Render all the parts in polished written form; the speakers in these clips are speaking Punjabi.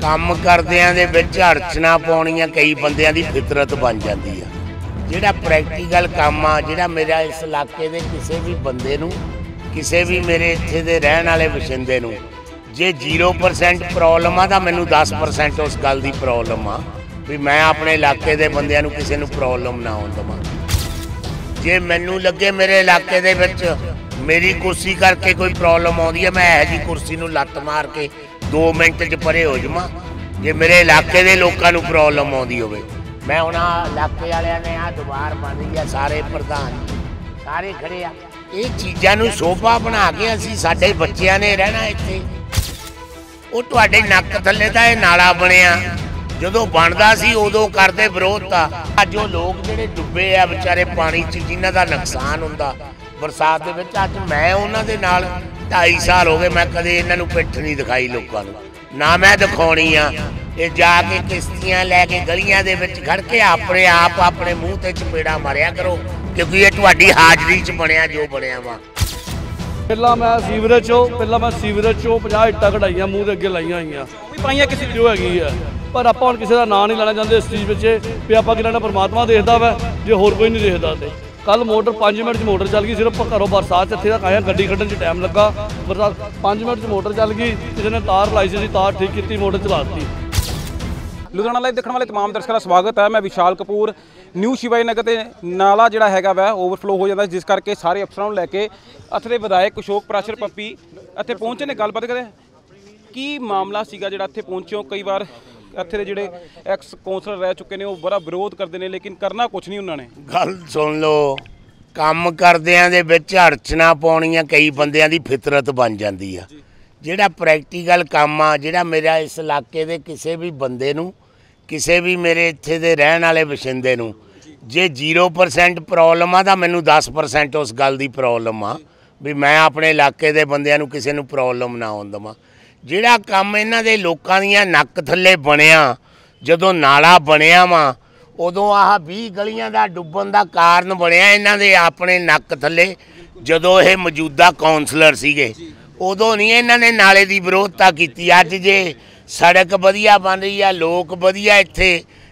काम करदियां दे विच अड़चना पाउणियां कई बंदियां दी फितरत बन जाती है। जिहड़ा प्रैक्टिकल काम आ जिहड़ा मेरा इस इलाके दे किसी भी बंदे नूं किसी भी मेरे इत्थे दे रहण वाले वसिंदे नूं जे 0% प्रॉब्लम आ तां मैनूं 10% उस गल दी प्रॉब्लम आ भी मैं अपने इलाके दे बंदियां नूं किसी नूं प्रॉब्लम ना आउण देवां। जे मैनूं लगे मेरे इलाके दे विच मेरी कुर्सी करके कोई प्रॉब्लम आउंदी है मैं इहो जी कुर्सी नूं लत्त मार के 2 मिनट च परे हो जावां। जे मेरे इलाके दे लोकां नूं प्रॉब्लम आउंदी होवे मैं उन्हां इलाके वालियां ने आ दुबार बन रही है सारे प्रधान सारे खड़े आ ये चीज़ां नूं शोभा बना के असीं साडे बच्चिआं ने रहना इत्थे ਉਹ ਤੁਹਾਡੇ ਨੱਕ ਥੱਲੇ ਦਾ ਇਹ ਨਾਲਾ ਬਣਿਆ ਜਦੋਂ ਬਣਦਾ ਸੀ ਉਦੋਂ ਕਰਦੇ ਵਿਰੋਧ ਤਾਂ ਅੱਜ ਉਹ ਲੋਕ ਜਿਹੜੇ ਡੁੱਬੇ ਆ ਵਿਚਾਰੇ ਪਾਣੀ 'ਚ ਜਿਨ੍ਹਾਂ ਦਾ ਨੁਕਸਾਨ ਹੁੰਦਾ ਬਰਸਾਤ ਦੇ ਵਿੱਚ ਅੱਜ ਮੈਂ ਉਹਨਾਂ ਦੇ ਨਾਲ 2.5 ਸਾਲ ਹੋ ਗਏ ਮੈਂ ਕਦੇ ਇਹਨਾਂ ਨੂੰ ਪਿੱਠ ਨਹੀਂ ਦਿਖਾਈ ਲੋਕਾਂ ਨੂੰ ਨਾ ਮੈਂ ਦਿਖਾਉਣੀ ਆ ਇਹ ਜਾ ਕੇ ਕਿਸ਼ਤੀਆਂ ਲੈ ਕੇ ਗਲੀਆਂ ਦੇ ਵਿੱਚ ਖੜ ਕੇ ਆਪਣੇ ਆਪ ਆਪਣੇ ਮੂੰਹ ਤੇ ਚਪੇੜਾ ਮਾਰਿਆ ਕਰੋ ਕਿਉਂਕਿ ਇਹ ਤੁਹਾਡੀ ਹਾਜ਼ਰੀ 'ਚ ਬਣਿਆ ਜੋ ਬਣਿਆ ਵਾ। ਪਹਿਲਾਂ ਮੈਂ ਸੀਵਰੇਜ 'ਚੋਂ 50 ਇੱਟਾਂ ਕਢਾਈਆਂ ਮੂੰਹ ਦੇ ਅੱਗੇ ਲਾਈਆਂ ਹੋਈਆਂ ਪਾਈਆਂ ਕਿਸੇ ਵੀਡੀਓ ਹੈਗੀ ਆ ਪਰ ਆਪਾਂ ਹੁਣ ਕਿਸੇ ਦਾ ਨਾਂ ਨਹੀਂ ਲੈਣਾ ਚਾਹੁੰਦੇ ਇਸ ਚੀਜ਼ ਵਿੱਚ ਵੀ ਆਪਾਂ ਕਿਹਨਾਂ ਪਰਮਾਤਮਾ ਦੇਖਦਾ ਵਾ ਜੇ ਹੋਰ ਕੋਈ ਨਹੀਂ ਦੇਖਦਾ ਤੇ ਕੱਲ ਮੋਟਰ 5 ਮਿੰਟ 'ਚ ਮੋਟਰ ਚੱਲ ਗਈ ਸਿਰਫ ਘਰੋਂ ਬਰਸਾਤ 'ਚ ਇੱਥੇ ਤੱਕ ਆਇਆ ਗੱਡੀ ਕੱਢਣ 'ਚ ਟਾਈਮ ਲੱਗਾ ਬਰਸਾਤ 5 ਮਿੰਟ 'ਚ ਮੋਟਰ ਚੱਲ ਗਈ ਕਿਸੇ ਨੇ ਤਾਰ ਲਾਈ ਸੀ ਤਾਰ ਠੀਕ ਕੀਤੀ ਮੋਟਰ ਚਲਾ ਦਿੱਤੀ। ਲੁਧਿਆਣਾ ਲਾਈਵ ਦੇਖਣ ਵਾਲੇ तमाम ਦਰਸ਼ਕਾਂ ਦਾ ਸਵਾਗਤ ਹੈ। ਮੈਂ ਵਿਸ਼ਾਲ ਕਪੂਰ ਨਿਊ ਸ਼ਿਵਾਈ ਨਗਰ ਤੇ ਨਾਲਾ ਜਿਹੜਾ ਹੈਗਾ ਵਾ ਓਵਰਫਲੋ ਹੋ ਜਾਂਦਾ ਜਿਸ ਕਰਕੇ ਸਾਰੇ ਅਫਸਰਾਂ ਨੂੰ ਲੈ ਕੇ ਇੱਥੇ ਦੇ ਵਿਧਾਇਕ ਅਸ਼ੋਕ ਪ੍ਰਾਸ਼ਰ ਪੱਪੀ ਇੱਥੇ ਪਹੁੰਚੇ ਨੇ ਗੱਲਬਾਤ ਕਰਦੇ ਕੀ ਮਾਮਲਾ ਸੀਗਾ ਜਿਹੜਾ ਇੱਥੇ ਪਹੁੰਚਿਓ। ਕਈ ਵਾਰ ਇੱਥੇ ਦੇ ਜਿਹੜੇ ਐਕਸ ਕੌਂਸਲਰ ਰਹਿ ਚੁੱਕੇ ਨੇ ਉਹ ਬੜਾ ਵਿਰੋਧ ਕਰਦੇ ਨੇ ਲੇਕਿਨ ਕਰਨਾ ਕੁਛ ਨਹੀਂ ਉਹਨਾਂ ਨੇ। ਗੱਲ ਸੁਣ ਲਓ ਕੰਮ ਕਰਦਿਆਂ ਦੇ ਵਿੱਚ ਅੜਚਨਾ ਪਾਉਣੀਆਂ ਕਈ ਬੰਦਿਆਂ ਦੀ ਫਿਤਰਤ ਬਣ ਜਾਂਦੀ ਆ। ਜਿਹੜਾ ਪ੍ਰੈਕਟੀਕਲ ਕੰਮ ਆ ਜਿਹੜਾ ਮੇਰਾ ਇਸ ਇਲਾਕੇ ਦੇ ਕਿਸੇ ਵੀ ਬੰਦੇ ਨੂੰ ਕਿਸੇ ਵੀ ਮੇਰੇ ਇੱਥੇ ਦੇ ਰਹਿਣ ਵਾਲੇ ਵਸਿੰਦੇ ਨੂੰ ਜੇ 0% ਪ੍ਰੋਬਲਮ ਆ ਤਾਂ ਮੈਨੂੰ 10% ਉਸ ਗੱਲ ਦੀ ਪ੍ਰੋਬਲਮ ਆ ਵੀ ਮੈਂ ਆਪਣੇ ਇਲਾਕੇ ਦੇ ਬੰਦਿਆਂ ਨੂੰ ਕਿਸੇ ਨੂੰ ਪ੍ਰੋਬਲਮ ਨਾ ਆਉਣ ਦੇਵਾਂ। ਜਿਹੜਾ ਕੰਮ ਇਹਨਾਂ ਦੇ ਲੋਕਾਂ ਦੀਆਂ ਨੱਕ ਥੱਲੇ ਬਣਿਆ ਜਦੋਂ ਨਾਲਾ ਬਣਿਆ ਵਾ ਉਦੋਂ ਆਹ 20 ਗਲੀਆਂ ਦਾ ਡੁੱਬਣ ਦਾ ਕਾਰਨ ਬਣਿਆ ਇਹਨਾਂ ਦੇ ਆਪਣੇ ਨੱਕ ਥੱਲੇ ਜਦੋਂ ਇਹ ਮੌਜੂਦਾ ਕੌਂਸਲਰ ਸੀਗੇ ਉਦੋਂ ਨਹੀਂ ਇਹਨਾਂ ਨੇ ਨਾਲੇ ਦੀ ਵਿਰੋਧਤਾ ਕੀਤੀ। ਅੱਜ ਜੇ ਸੜਕ ਵਧੀਆ ਬਣ ਰਹੀ ਆ ਲੋਕ ਵਧੀਆ ਇੱਥੇ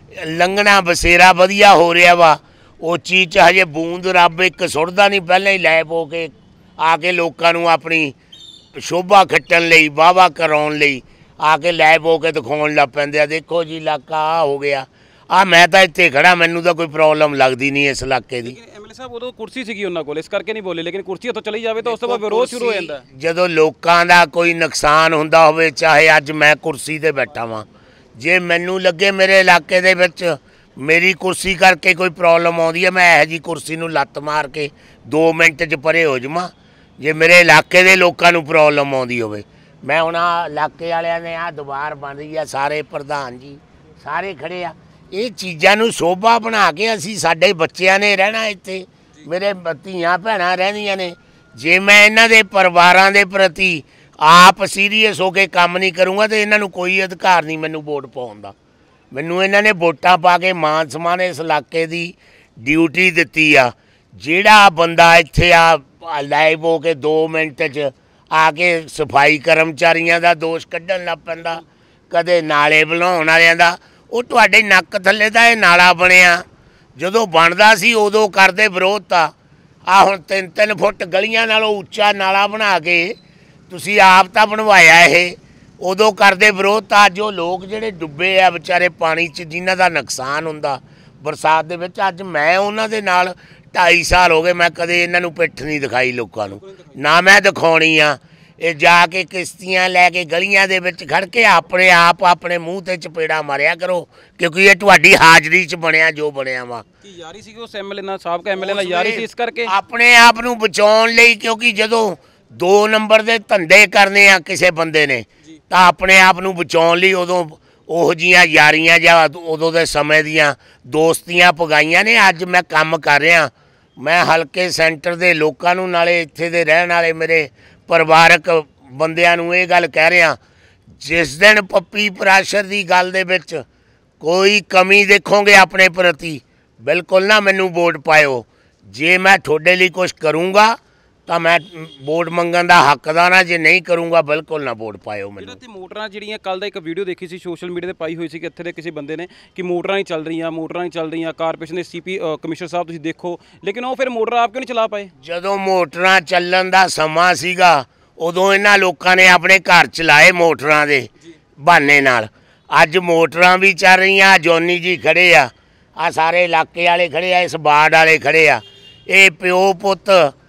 ਲੰਘਣਾ ਬਸੇਰਾ ਵਧੀਆ ਹੋ ਰਿਹਾ ਵਾ ਉਹ ਚੀਜ਼ 'ਚ ਹਜੇ ਬੂੰਦ ਰੱਬ ਇੱਕ ਸੁੱਟਦਾ ਨਹੀਂ ਪਹਿਲਾਂ ਹੀ ਲੈ ਪੋ ਕੇ ਆ ਕੇ ਲੋਕਾਂ ਨੂੰ ਆਪਣੀ ਸ਼ੋਭਾ ਖੱਟਣ ਲਈ ਵਾਹਵਾ ਕਰਾਉਣ ਲਈ ਆ ਕੇ ਲੈ ਪੋ ਕੇ ਦਿਖਾਉਣ ਲੱਗ ਪੈਂਦੇ ਆ। ਦੇਖੋ ਜੀ ਇਲਾਕਾ ਆ ਹੋ ਗਿਆ ਆ ਮੈਂ ਤਾਂ ਇੱਥੇ ਖੜਾ ਮੈਨੂੰ ਤਾਂ ਕੋਈ ਪ੍ਰੋਬਲਮ ਲੱਗਦੀ ਨਹੀਂ ਇਸ ਇਲਾਕੇ ਦੀ। ਐਮਐਲਏ ਸਾਹਿਬ ਉਦੋਂ ਕੁਰਸੀ ਸੀਗੀ ਉਹਨਾਂ ਕੋਲ ਇਸ ਕਰਕੇ ਨਹੀਂ ਬੋਲੇ ਲੇਕਿਨ ਕੁਰਸੀ ਉੱਥੋਂ ਚਲੀ ਜਾਵੇ ਤਾਂ ਉਸ ਤੋਂ ਬਾਅਦ ਵਿਰੋਧ ਸ਼ੁਰੂ ਹੋ ਜਾਂਦਾ। ਜਦੋਂ ਲੋਕਾਂ ਦਾ ਕੋਈ ਨੁਕਸਾਨ ਹੁੰਦਾ ਹੋਵੇ ਚਾਹੇ ਅੱਜ ਮੈਂ ਕੁਰਸੀ ਤੇ ਬੈਠਾ ਵਾਂ ਜੇ ਮੈਨੂੰ ਲੱਗੇ ਮੇਰੇ ਇਲਾਕੇ ਦੇ ਵਿੱਚ ਮੇਰੀ ਕੁਰਸੀ ਕਰਕੇ ਕੋਈ ਪ੍ਰੋਬਲਮ ਆਉਂਦੀ ਹੈ ਮੈਂ ਇਹੋ ਜਿਹੀ ਕੁਰਸੀ ਨੂੰ ਲੱਤ ਮਾਰ ਕੇ 2 ਮਿੰਟ 'ਚ ਪਰੇ ਹੋ ਜਾਵਾਂ। ਜੇ ਮੇਰੇ ਇਲਾਕੇ ਦੇ ਲੋਕਾਂ ਨੂੰ ਪ੍ਰੋਬਲਮ ਆਉਂਦੀ ਹੋਵੇ ਮੈਂ ਉਹਨਾਂ ਇਲਾਕੇ ਵਾਲਿਆਂ ਨੇ ਆ ਦੁਬਾਰ ਬਣ ਰਹੀ ਆ ਸਾਰੇ ਪ੍ਰਧਾਨ ਜੀ ਸਾਰੇ ਖੜੇ ਆ ਇਹ ਚੀਜ਼ਾਂ ਨੂੰ ਸ਼ੋਭਾ ਬਣਾ ਕੇ ਅਸੀਂ ਸਾਡੇ ਬੱਚਿਆਂ ਨੇ ਰਹਿਣਾ ਇੱਥੇ ਮੇਰੇ ਧੀਆਂ ਭੈਣਾਂ ਰਹਿੰਦੀਆਂ ਨੇ ਜੇ ਮੈਂ ਇਹਨਾਂ ਦੇ ਪਰਿਵਾਰਾਂ ਦੇ ਪ੍ਰਤੀ ਆਪ ਸੀਰੀਅਸ ਹੋ ਕੇ ਕੰਮ ਨਹੀਂ ਕਰੂੰਗਾ ਤਾਂ ਇਹਨਾਂ ਨੂੰ ਕੋਈ ਅਧਿਕਾਰ ਨਹੀਂ ਮੈਨੂੰ ਵੋਟ ਪਾਉਣ ਦਾ। ਮੈਨੂੰ ਇਹਨਾਂ ਨੇ ਵੋਟਾਂ ਪਾ ਕੇ ਮਾਨ ਸਨਮਾਨ ਇਸ ਇਲਾਕੇ ਦੀ ਡਿਊਟੀ ਦਿੱਤੀ ਆ। ਜਿਹੜਾ ਬੰਦਾ ਇੱਥੇ ਆ ਲਾਈਵ ਹੋ ਕੇ 2 ਮਿੰਟ 'ਚ ਆ ਕੇ ਸਫਾਈ ਕਰਮਚਾਰੀਆਂ ਦਾ ਦੋਸ਼ ਕੱਢਣ ਲੱਗ ਪੈਂਦਾ ਕਦੇ ਨਾਲੇ ਬਣਾਉਣ ਵਾਲਿਆਂ ਦਾ ਉਹ ਤੁਹਾਡੇ ਨੱਕ ਥੱਲੇ ਦਾ ਇਹ ਨਾਲਾ ਬਣਿਆ ਜਦੋਂ ਬਣਦਾ ਸੀ ਉਦੋਂ ਕਰਦੇ ਵਿਰੋਧ ਤਾਂ ਆ ਹੁਣ 3-3 ਫੁੱਟ ਗਲੀਆਂ ਨਾਲੋਂ ਉੱਚਾ ਨਾਲਾ ਬਣਾ ਕੇ ਤੁਸੀਂ ਆਪ ਤਾਂ ਬਣਵਾਇਆ ਇਹ ਉਦੋਂ ਕਰਦੇ ਵਿਰੋਧ ਤਾਂ ਅੱਜ ਉਹ ਲੋਕ ਜਿਹੜੇ ਡੁੱਬੇ ਆ ਵਿਚਾਰੇ ਪਾਣੀ 'ਚ ਜਿਨ੍ਹਾਂ ਦਾ ਨੁਕਸਾਨ ਹੁੰਦਾ ਬਰਸਾਤ ਦੇ ਵਿੱਚ ਅੱਜ ਮੈਂ ਉਹਨਾਂ ਦੇ ਨਾਲ 2.5 ਸਾਲ ਹੋ ਗਏ ਮੈਂ ਕਦੇ ਇਹਨਾਂ ਨੂੰ ਪਿੱਠ ਨਹੀਂ ਦਿਖਾਈ ਲੋਕਾਂ ਨੂੰ ਨਾ ਮੈਂ ਦਿਖਾਉਣੀ ਆ। ਇਹ ਜਾ ਕੇ ਕਿਸ਼ਤੀਆਂ ਲੈ ਕੇ ਗਲੀਆਂ ਦੇ ਵਿੱਚ ਖੜ ਕੇ ਆਪਣੇ ਆਪ ਆਪਣੇ ਮੂੰਹ ਤੇ ਚਪੇੜਾ ਮਾਰਿਆ ਕਰੋ ਕਿਉਂਕਿ ਇਹ ਤੁਹਾਡੀ ਹਾਜ਼ਰੀ 'ਚ ਬਣਿਆ ਜੋ ਬਣਿਆ ਵਾ। ਕੀ ਯਾਰੀ ਸੀ ਉਸ ਐਮਐਲਏ ਨਾਲ ਸਾਬਕਾ ਐਮਐਲਏ ਨਾਲ ਯਾਰੀ ਸੀ ਇਸ ਕਰਕੇ ਆਪਣੇ ਆਪ ਨੂੰ ਬਚਾਉਣ ਲਈ ਕਿਉਂਕਿ ਜਦੋਂ 2 ਨੰਬਰ ਦੇ ਧੰਦੇ ਕਰਨੇ ਆ ਕਿਸੇ ਬੰਦੇ ਨੇ ਤਾਂ ਆਪਣੇ ਆਪ ਨੂੰ ਬਚਾਉਣ ਲਈ ਉਦੋਂ ਉਹੋ ਜਿਹੀਆਂ ਯਾਰੀਆਂ ਜਾਂ ਉਦੋਂ ਦੇ ਸਮੇਂ ਦੀਆਂ ਦੋਸਤੀਆਂ ਪਗਾਈਆਂ ਨੇ। ਅੱਜ ਮੈਂ ਕੰਮ ਕਰ ਰਿਹਾ ਮੈਂ ਹਲਕੇ ਸੈਂਟਰ ਦੇ ਲੋਕਾਂ ਨੂੰ ਨਾਲੇ ਇੱਥੇ ਦੇ ਰਹਿਣ ਵਾਲੇ ਮੇਰੇ ਪਰਿਵਾਰਕ ਬੰਦਿਆਂ ਨੂੰ ਇਹ ਗੱਲ ਕਹਿ ਰਿਹਾ ਜਿਸ ਦਿਨ ਪੱਪੀ ਪ੍ਰਾਸ਼ਰ ਦੀ ਗੱਲ ਦੇ ਵਿੱਚ ਕੋਈ ਕਮੀ ਦੇਖੋਗੇ ਆਪਣੇ ਪ੍ਰਤੀ ਬਿਲਕੁਲ ਨਾ ਮੈਨੂੰ ਵੋਟ ਪਾਇਓ। ਜੇ ਮੈਂ ਤੁਹਾਡੇ ਲਈ ਕੁਛ ਕਰੂੰਗਾ ਤਾਂ ਮੈਂ ਵੋਟ ਮੰਗਣ ਦਾ ਹੱਕਦਾਰ ਹਾਂ। ਜੇ ਨਹੀਂ ਕਰੂੰਗਾ ਬਿਲਕੁਲ ਨਾ ਵੋਟ ਪਾਇਓ ਮੈਨੂੰ। ਜਿਹੜਾ ਤੇ ਮੋਟਰਾਂ ਜਿਹੜੀਆਂ ਕੱਲ ਦਾ ਇੱਕ ਵੀਡੀਓ ਦੇਖੀ ਸੀ ਸੋਸ਼ਲ ਮੀਡੀਆ ਤੇ ਪਾਈ ਹੋਈ ਸੀ ਕਿ ਇੱਥੇ ਦੇ ਕਿਸੇ ਬੰਦੇ ਨੇ ਕਿ ਮੋਟਰਾਂ ਨਹੀਂ ਚੱਲ ਰਹੀਆਂ, ਮੋਟਰਾਂ ਨਹੀਂ ਚੱਲ ਰਹੀਆਂ। ਕਾਰਪੋਰੇਸ਼ਨ ਦੇ ਸੀਪੀ ਕਮਿਸ਼ਨਰ ਸਾਹਿਬ ਤੁਸੀਂ ਦੇਖੋ, ਲੇਕਿਨ ਉਹ ਫਿਰ ਮੋਟਰ ਆਪ ਕਿਉਂ ਨਹੀਂ ਚਲਾ ਪਾਏ? ਜਦੋਂ ਮੋਟਰਾਂ ਚੱਲਣ ਦਾ ਸਮਾਂ ਸੀਗਾ ਉਦੋਂ ਇਹਨਾਂ ਲੋਕਾਂ ਨੇ ਆਪਣੇ ਘਰ ਚਲਾਏ ਮੋਟਰਾਂ ਦੇ ਬਹਾਨੇ ਨਾਲ। ਅੱਜ ਮੋਟਰਾਂ ਵੀ ਚੱਲ ਰਹੀਆਂ। ਜੋਨੀ ਜੀ ਖੜੇ ਆ, ਸਾਰੇ ਇਲਾਕੇ ਵਾਲੇ ਖੜੇ ਆ, ਇਸ ਵਾਰਡ ਵਾਲੇ ਖੜੇ ਆ। ਇਹ ਪਿਓ ਪੁੱਤ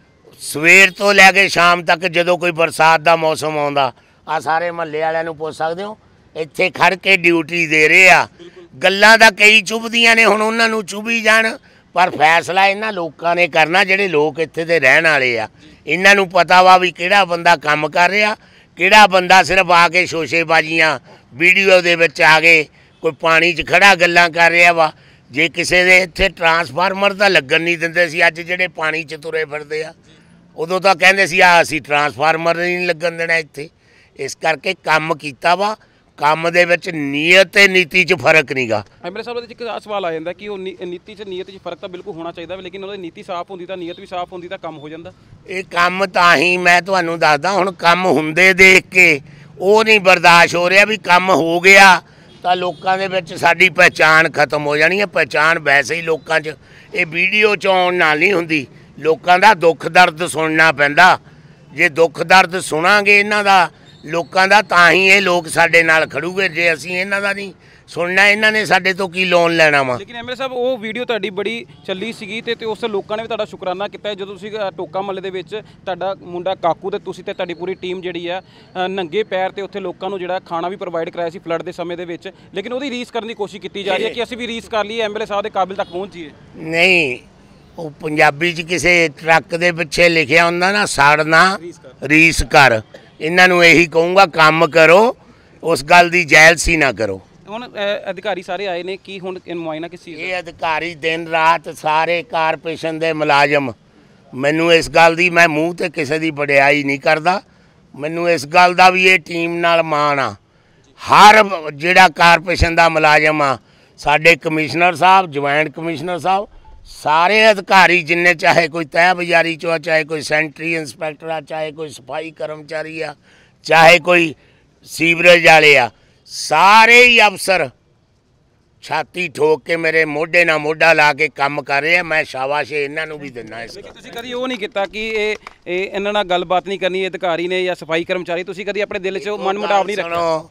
ਸਵੇਰ ਤੋਂ ਲੈ ਕੇ ਸ਼ਾਮ ਤੱਕ ਜਦੋਂ ਕੋਈ ਬਰਸਾਤ ਦਾ ਮੌਸਮ ਆਉਂਦਾ ਸਾਰੇ ਮਹੱਲੇ ਵਾਲਿਆਂ ਨੂੰ ਪੁੱਛ ਸਕਦੇ ਹੋ, ਇੱਥੇ ਖੜ ਕੇ ਡਿਊਟੀ ਦੇ ਰਹੇ ਆ। ਗੱਲਾਂ ਤਾਂ ਕਈ ਚੁੱਭਦੀਆਂ ਨੇ, ਹੁਣ ਉਹਨਾਂ ਨੂੰ ਚੁੱਭੀ ਜਾਣ, ਪਰ ਫੈਸਲਾ ਇਹਨਾਂ ਲੋਕਾਂ ਨੇ ਕਰਨਾ ਜਿਹੜੇ ਲੋਕ ਇੱਥੇ ਦੇ ਰਹਿਣ ਵਾਲੇ ਆ। ਇਹਨਾਂ ਨੂੰ ਪਤਾ ਵਾ ਵੀ ਕਿਹੜਾ ਬੰਦਾ ਕੰਮ ਕਰ ਰਿਹਾ, ਕਿਹੜਾ ਬੰਦਾ ਸਿਰਫ ਆ ਕੇ ਸ਼ੋਸ਼ੇਬਾਜ਼ੀਆਂ ਵੀਡੀਓ ਦੇ ਵਿੱਚ ਆ ਗਏ ਕੋਈ ਪਾਣੀ 'ਚ ਖੜਾ ਗੱਲਾਂ ਕਰ ਰਿਹਾ ਵਾ। ਜੇ ਕਿਸੇ ਦੇ ਇੱਥੇ ਟਰਾਂਸਫਾਰਮਰ ਤਾਂ ਲੱਗਣ ਨਹੀਂ ਦਿੰਦੇ ਸੀ, ਅੱਜ ਜਿਹੜੇ ਪਾਣੀ 'ਚ ਤੁਰੇ ਫਿਰਦੇ ਆ ਉਦੋਂ ਤਾਂ ਕਹਿੰਦੇ ਸੀ ਅਸੀਂ ਟਰਾਂਸਫਾਰਮਰ ਨਹੀਂ ਲੱਗਣ ਦੇਣਾ ਇੱਥੇ। ਇਸ ਕਰਕੇ ਕੰਮ ਕੀਤਾ ਵਾ। ਕੰਮ ਦੇ ਵਿੱਚ ਨੀਅਤ ਤੇ ਨੀਤੀ 'ਚ ਫਰਕ ਨਹੀਂਗਾ। ਐਮਐਲਏ ਸਾਹਿਬ ਦੇ ਇੱਕ ਸਵਾਲ ਆ ਜਾਂਦਾ ਕਿ ਉਹ ਨੀਤੀ 'ਚ ਨੀਅਤ 'ਚ ਫਰਕ ਤਾਂ ਬਿਲਕੁਲ ਹੋਣਾ ਚਾਹੀਦਾ, ਲੇਕਿਨ ਉਹਨਾਂ ਦੀ ਨੀਤੀ ਸਾਫ਼ ਹੁੰਦੀ ਤਾਂ ਨੀਅਤ ਵੀ ਸਾਫ਼ ਹੁੰਦੀ ਤਾਂ ਕੰਮ ਹੋ ਜਾਂਦਾ। ਇਹ ਕੰਮ ਤਾਂ ਹੀ ਮੈਂ ਤੁਹਾਨੂੰ ਦੱਸਦਾ, ਹੁਣ ਕੰਮ ਹੁੰਦੇ ਦੇਖ ਕੇ ਉਹ ਨਹੀਂ ਬਰਦਾਸ਼ਤ ਹੋ ਰਿਹਾ ਵੀ ਕੰਮ ਹੋ ਗਿਆ ਤਾਂ ਲੋਕਾਂ ਦੇ ਵਿੱਚ ਸਾਡੀ ਪਹਿਚਾਣ ਖਤਮ ਹੋ ਜਾਣੀ ਹੈ। ਪਹਿਚਾਣ ਵੈਸੇ ਹੀ ਲੋਕਾਂ 'ਚ ਇਹ ਵੀਡੀਓ 'ਚ ਆਉਣ ਨਾਲ ਨਹੀਂ ਹੁੰਦੀ, ਲੋਕਾਂ ਦਾ ਦੁੱਖ ਦਰਦ ਸੁਣਨਾ ਪੈਂਦਾ। ਜੇ ਦੁੱਖ ਦਰਦ ਸੁਣਾਂਗੇ ਇਹਨਾਂ ਦਾ ਲੋਕਾਂ ਦਾ ਤਾਂ ਹੀ ਇਹ ਲੋਕ ਸਾਡੇ ਨਾਲ ਖੜੂਗੇ। ਜੇ ਅਸੀਂ ਇਹਨਾਂ ਦਾ ਨਹੀਂ ਸੁਣਨਾ, ਇਹਨਾਂ ਨੇ ਸਾਡੇ ਤੋਂ ਕੀ ਲੋਨ ਲੈਣਾ ਵਾ। ਲੇਕਿਨ ਐਮਐਲਏ ਸਾਹਿਬ ਉਹ ਵੀਡੀਓ ਤੁਹਾਡੀ ਬੜੀ ਚੱਲੀ ਸੀਗੀ ਤੇ ਉਸ ਲੋਕਾਂ ਨੇ ਵੀ ਤੁਹਾਡਾ ਸ਼ੁਕਰਾਨਾ ਕੀਤਾ ਜਦੋਂ ਤੁਸੀਂ ਟੋਕਾ ਮਹੱਲੇ ਦੇ ਵਿੱਚ ਤੁਹਾਡਾ ਮੁੰਡਾ ਕਾਕੂ ਤੇ ਤੁਸੀਂ ਤੇ ਤੁਹਾਡੀ ਪੂਰੀ ਟੀਮ ਜਿਹੜੀ ਆ ਨੰਗੇ ਪੈਰ ਤੇ ਉੱਥੇ ਲੋਕਾਂ ਨੂੰ ਜਿਹੜਾ ਖਾਣਾ ਵੀ ਪ੍ਰੋਵਾਈਡ ਕਰਾਇਆ ਸੀ ਫਲੱਡ ਦੇ ਸਮੇਂ ਦੇ ਵਿੱਚ। ਲੇਕਿਨ ਉਹਦੀ ਰੀਸ ਕਰਨ ਦੀ ਕੋਸ਼ਿਸ਼ ਕੀਤੀ ਜਾ ਰਹੀ ਹੈ ਕਿ ਅਸੀਂ ਵੀ ਰੀਸ ਕਰ ਲਈਏ, ਐਮਐਲਏ ਸਾਹਿਬ ਦੇ ਕਾਬਿਲ ਤੱਕ ਪਹੁੰਚ ਜਾਈਏ। ਨਹੀਂ, ਉਹ ਪੰਜਾਬੀ 'ਚ ਕਿਸੇ ਟਰੱਕ ਦੇ ਪਿੱਛੇ ਲਿਖਿਆ ਹੁੰਦਾ ਨਾ, ਸੜਨਾ ਰੀਸ ਕਰ। ਇਹਨਾਂ ਨੂੰ ਇਹੀ ਕਹੂੰਗਾ ਕੰਮ ਕਰੋ, ਉਸ ਗੱਲ ਦੀ ਜੈਲਸੀ ਨਾ ਕਰੋ। ਹੁਣ ਅਧਿਕਾਰੀ ਸਾਰੇ ਆਏ ਨੇ, ਕੀ ਹੁਣ ਮੁਆਇਨਾ ਕਿਸ ਚੀਜ਼? ਇਹ ਅਧਿਕਾਰੀ ਦਿਨ ਰਾਤ ਸਾਰੇ ਕਾਰਪੋਰੇਸ਼ਨ ਦੇ ਮੁਲਾਜ਼ਮ, ਮੈਨੂੰ ਇਸ ਗੱਲ ਦੀ, ਮੈਂ ਮੂੰਹ ਤੇ ਕਿਸੇ ਦੀ ਵਡਿਆਈ ਨਹੀਂ ਕਰਦਾ, ਮੈਨੂੰ ਇਸ ਗੱਲ ਦਾ ਵੀ ਇਹ ਟੀਮ ਨਾਲ ਮਾਣ ਆ। ਹਰ ਜਿਹੜਾ ਕਾਰਪੋਰੇਸ਼ਨ ਦਾ ਮੁਲਾਜ਼ਮ ਆ, ਸਾਡੇ ਕਮਿਸ਼ਨਰ ਸਾਹਿਬ, ਜੁਆਇੰਟ ਕਮਿਸ਼ਨਰ ਸਾਹਿਬ, ਸਾਰੇ ਅਧਿਕਾਰੀ ਜਿੰਨੇ, ਚਾਹੇ ਕੋਈ ਤਹਿ ਬਜ਼ਾਰੀ 'ਚੋਂ ਆ, ਚਾਹੇ ਕੋਈ ਸੈਂਟਰੀ ਇੰਸਪੈਕਟਰ ਆ, ਚਾਹੇ ਕੋਈ ਸਫਾਈ ਕਰਮਚਾਰੀ ਆ, ਚਾਹੇ ਕੋਈ ਸੀਵਰੇਜ ਵਾਲੇ ਆ, ਸਾਰੇ ਹੀ ਅਫਸਰ ਛਾਤੀ ਠੋਕ ਕੇ ਮੇਰੇ ਮੋਢੇ ਨਾਲ ਮੋਢਾ ਲਾ ਕੇ ਕੰਮ ਕਰ ਰਹੇ ਆ। ਮੈਂ ਸ਼ਾਬਾਸ਼ ਇਹਨਾਂ ਨੂੰ ਵੀ ਦਿੰਦਾ। ਇਸ ਤੁਸੀਂ ਕਦੀ ਉਹ ਨਹੀਂ ਕੀਤਾ ਕਿ ਇਹ ਇਹਨਾਂ ਨਾਲ ਗੱਲਬਾਤ ਨਹੀਂ ਕਰਨੀ ਅਧਿਕਾਰੀ ਨੇ ਜਾਂ ਸਫਾਈ ਕਰਮਚਾਰੀ? ਤੁਸੀਂ ਕਦੀ ਆਪਣੇ ਦਿਲ 'ਚ ਮਨ ਮੁਟਾਵ ਨਹੀਂ ਰੱਖਿਆ?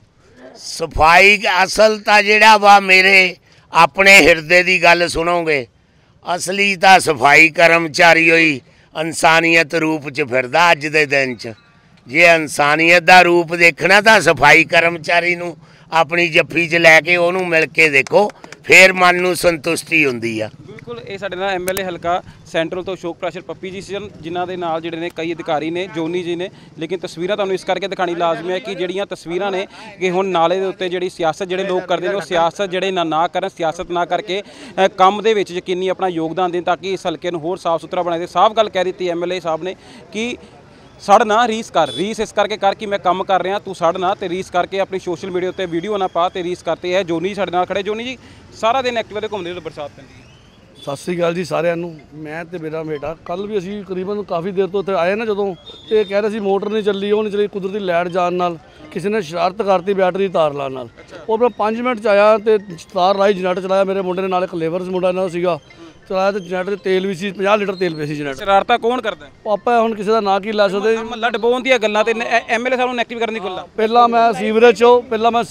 ਸਫਾਈ ਅਸਲ ਤਾਂ ਜਿਹੜਾ ਵਾ, ਮੇਰੇ ਆਪਣੇ ਹਿਰਦੇ ਦੀ ਗੱਲ ਸੁਣੋਗੇ, ਅਸਲੀ ਤਾਂ ਸਫਾਈ ਕਰਮਚਾਰੀ ਹੋਈ ਇਨਸਾਨੀਅਤ ਰੂਪ 'ਚ ਫਿਰਦਾ ਅੱਜ ਦੇ ਦਿਨ 'ਚ। ਜੇ ਇਨਸਾਨੀਅਤ ਦਾ ਰੂਪ ਦੇਖਣਾ ਤਾਂ ਸਫਾਈ ਕਰਮਚਾਰੀ ਨੂੰ ਆਪਣੀ ਜੱਫੀ 'ਚ ਲੈ ਕੇ ਉਹਨੂੰ ਮਿਲ ਕੇ ਦੇਖੋ, ਫਿਰ ਮਨ ਨੂੰ ਸੰਤੁਸ਼ਟੀ ਹੁੰਦੀ ਆ। ਬਿਲਕੁਲ, ਇਹ ਸਾਡੇ ਨਾਲ ਐਮਐਲਏ ਹਲਕਾ ਸੈਂਟਰਲ ਤੋਂ ਅਸ਼ੋਕ ਪ੍ਰਾਸ਼ਰ ਪੱਪੀ ਜੀ ਸੀ, ਜਿਨ੍ਹਾਂ ਦੇ ਨਾਲ ਜਿਹੜੇ ਨੇ ਕਈ ਅਧਿਕਾਰੀ ਨੇ, ਜੋਨੀ ਜੀ ਨੇ। ਲੇਕਿਨ ਤਸਵੀਰਾਂ ਤੁਹਾਨੂੰ ਇਸ ਕਰਕੇ ਦਿਖਾਣੀ ਲਾਜ਼ਮੀ ਹੈ ਕਿ ਜਿਹੜੀਆਂ ਤਸਵੀਰਾਂ ਨੇ ਕਿ ਹੁਣ ਨਾਲੇ ਦੇ ਉੱਤੇ ਜਿਹੜੀ ਸਿਆਸਤ ਜਿਹੜੇ ਲੋਕ ਕਰਦੇ ਨੇ, ਉਹ ਸਿਆਸਤ ਜਿਹੜੇ ਨਾ ਕਰਨ, ਸਿਆਸਤ ਨਾ ਕਰਕੇ ਕੰਮ ਦੇ ਵਿੱਚ ਯਕੀਨੀ ਆਪਣਾ ਯੋਗਦਾਨ ਦੇਣ ਤਾਂ ਕਿ ਇਸ ਹਲਕੇ ਨੂੰ ਹੋਰ ਸਾਫ਼ ਸੁਥਰਾ ਬਣਾਏ। ਸਾਫ਼ ਗੱਲ ਕਹਿ ਦਿੱਤੀ ਐਮਐਲਏ ਸਾਹਿਬ ਨੇ ਕਿ ਸੜ ਨਾ ਰੀਸ ਕਰ, ਰੀਸ ਇਸ ਕਰਕੇ ਕਰ ਕਿ ਮੈਂ ਕੰਮ ਕਰ ਰਿਹਾ, ਤੂੰ ਸੜ ਨਾ ਤੇ ਰੀਸ ਕਰਕੇ ਆਪਣੀ ਸੋਸ਼ਲ ਮੀਡੀਆ ਉੱਤੇ ਵੀਡੀਓ ਨਾ ਪਾ ਤੇ ਰੀਸ ਕਰਤੇ ਹੈ। ਜੋਨੀ ਸਾਡੇ ਨਾਲ ਖੜੇ। ਜੋਨੀ ਜੀ, ਸਾਰਾ ਦਿਨ ਐਕਟਿਵਾ 'ਤੇ ਘੁੰਮਦੇ ਜਦੋਂ ਬਰਸਾਤ ਪੈਂਦੀ ਹੈ? ਸਤਿ ਸ਼੍ਰੀ ਅਕਾਲ ਜੀ ਸਾਰਿਆਂ ਨੂੰ। ਮੈਂ ਤੇ ਮੇਰਾ ਬੇਟਾ ਕੱਲ ਵੀ ਅਸੀਂ ਤਕਰੀਬਨ ਕਾਫੀ ਦੇਰ ਤੋਂ ਇੱਥੇ ਆਏ ਨਾ, ਜਦੋਂ ਤੇ ਕਹਿ ਰਹੇ ਸੀ ਮੋਟਰ ਨਹੀਂ ਚੱਲੀ, ਉਹ ਨਹੀਂ ਚੱਲੀ, ਕੁਦਰਤੀ ਲਾਈਟ ਜਾਣ ਨਾਲ ਕਿਸੇ ਨੇ ਸ਼ਰਾਰਤ ਕਰਤੀ ਬੈਟਰੀ ਦੀ ਤਾਰ ਲਾਉਣ ਨਾਲ। ਉਹ ਮੈਂ 5 ਮਿੰਟ 'ਚ ਆਇਆ ਤੇ ਤਾਰ ਲਾਈ, ਜਨਰੇਟਰ ਚਲਾਇਆ। ਮੇਰੇ ਮੁੰਡੇ ਨੇ ਨਾਲ ਇੱਕ ਲੇਬਰ ਮੁੰਡਾ ਇਹਨਾਂ ਦਾ ਸੀਗਾ, ਚਲਾਇਆ ਤੇ ਜਨਰੇਟਰ 'ਚ ਤੇਲ ਵੀ ਸੀ, 50 ਲੀਟਰ ਤੇਲ ਪਿਆ ਸੀ ਜਨਰੇਟਰ। ਸ਼ਰਾਰਤਾਂ ਕੌਣ ਕਰਦਾ? ਆਪਾਂ ਹੁਣ ਕਿਸੇ ਦਾ ਨਾਂ ਕੀ ਲੈ ਸਕਦੇ। ਮਹੱਲਾ ਡਬੋਣ ਦੀਆਂ ਗੱਲਾਂ ਤੇ ਐਮਐਲਏ ਸਾਹਿਬ ਨੂੰ ਐਕਟਿਵ ਕਰਨ ਦੀ ਗੱਲਾਂ। ਪਹਿਲਾਂ ਮੈਂ ਸੀਵਰੇਜ 'ਚੋਂ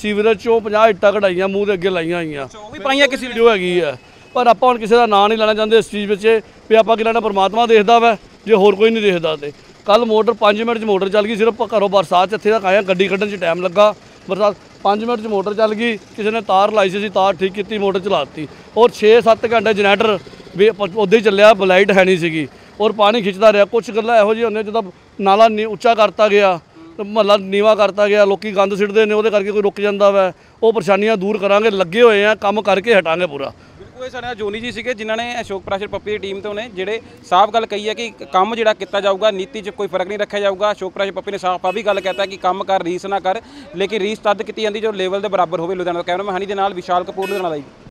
50 ਇੱਟਾਂ ਕਢਾਈਆਂ, ਮੂੰਹ ਦੇ ਅੱਗੇ ਲਾਈਆਂ ਹੋਈਆਂ, ਉਹ ਵੀ ਪਾਈਆਂ ਕਿਸੇ ਵੀਡੀਓ ਹੈਗੀ ਹੈ। ਪਰ ਆਪਾਂ ਹੁਣ ਕਿਸੇ ਦਾ ਨਾਂ ਨਹੀਂ ਲੈਣਾ ਚਾਹੁੰਦੇ ਇਸ ਚੀਜ਼ ਵਿੱਚ ਵੀ ਆਪਾਂ ਕੀ ਲੈਣਾ, ਪਰਮਾਤਮਾ ਦੇਖਦਾ ਵਾ ਜੇ ਹੋਰ ਕੋਈ ਨਹੀਂ ਦੇਖਦਾ। ਤੇ ਕੱਲ ਮੋਟਰ 5 ਮਿੰਟ 'ਚ ਮੋਟਰ ਚੱਲ ਗਈ, ਸਿਰਫ ਘਰੋਂ ਬਰਸਾਤ 'ਚ ਇੱਥੇ ਤੱਕ ਆਇਆ, ਗੱਡੀ ਕੱਢਣ 'ਚ ਟਾਈਮ ਲੱਗਾ। ਬਰਸਾਤ 5 ਮਿੰਟ 'ਚ ਮੋਟਰ ਚੱਲ ਗਈ, ਕਿਸੇ ਨੇ ਤਾਰ ਲਾਈ ਸੀ, ਤਾਰ ਠੀਕ ਕੀਤੀ, ਮੋਟਰ ਚਲਾ ਦਿੱਤੀ। ਔਰ 6-7 ਘੰਟੇ ਜਨਰੇਟਰ ਵੀ ਉੱਦਾਂ ਹੀ ਚੱਲਿਆ, ਲਾਈਟ ਹੈ ਨਹੀਂ ਸੀਗੀ ਔਰ ਪਾਣੀ ਖਿੱਚਦਾ ਰਿਹਾ। ਕੁਛ ਗੱਲਾਂ ਇਹੋ ਜਿਹੀਆਂ ਹੁੰਦੀਆਂ, ਜਦੋਂ ਨਾਲਾ ਉੱਚਾ ਕਰਤਾ ਗਿਆ, ਮਹੱਲਾ ਨੀਵਾ ਕਰਤਾ ਗਿਆ, ਲੋਕੀ ਗੰਦ ਸਿੱਟਦੇ ਨੇ, ਉਹਦੇ ਕਰਕੇ ਕੋਈ ਰੁਕ ਜਾਂਦਾ ਵਾ। ਉਹ ਪਰੇਸ਼ਾਨੀਆਂ ਦੂਰ ਕਰਾਂਗੇ, ਲੱਗੇ ਹੋਏ ਆ, ਕੰਮ ਕਰਕੇ ਹਟਾਂਗੇ ਪੂਰਾ। ਬਿਲਕੁਲ, ਇਹ ਸਾਡੇ ਨਾਲ ਜੋਨੀ ਜੀ ਸੀਗੇ ਜਿਨ੍ਹਾਂ ਨੇ ਅਸ਼ੋਕ ਪ੍ਰਾਸ਼ਰ ਪੱਪੀ ਦੀ ਟੀਮ ਤੋਂ ਨੇ, ਜਿਹੜੇ ਸਾਫ਼ ਗੱਲ ਕਹੀ ਹੈ ਕਿ ਕੰਮ ਜਿਹੜਾ ਕੀਤਾ ਜਾਊਗਾ, ਨੀਤੀ 'ਚ ਕੋਈ ਫਰਕ ਨਹੀਂ ਰੱਖਿਆ ਜਾਊਗਾ। ਅਸ਼ੋਕ ਪ੍ਰਾਸ਼ਰ ਪੱਪੀ ਨੇ ਸਾਫ਼ ਆ ਵੀ ਗੱਲ ਕਹਿਤਾ ਕਿ ਕੰਮ ਕਰ, ਰੀਸ ਨਾ ਕਰ, ਲੇਕਿਨ ਰੀਸ ਤਦ ਕੀਤੀ ਜਾਂਦੀ ਜੋ ਲੈਵਲ ਦੇ ਬਰਾਬਰ ਹੋਵੇ। ਲੁਧਿਆਣਾ ਤੋਂ ਕੈਮਰਾਮੈਨ ਹਨੀ ਦੇ ਨਾਲ ਵਿਸ਼ਾਲ ਕਪੂਰ, ਲੁਧਿਆਣਾ ਦਾ ਜੀ।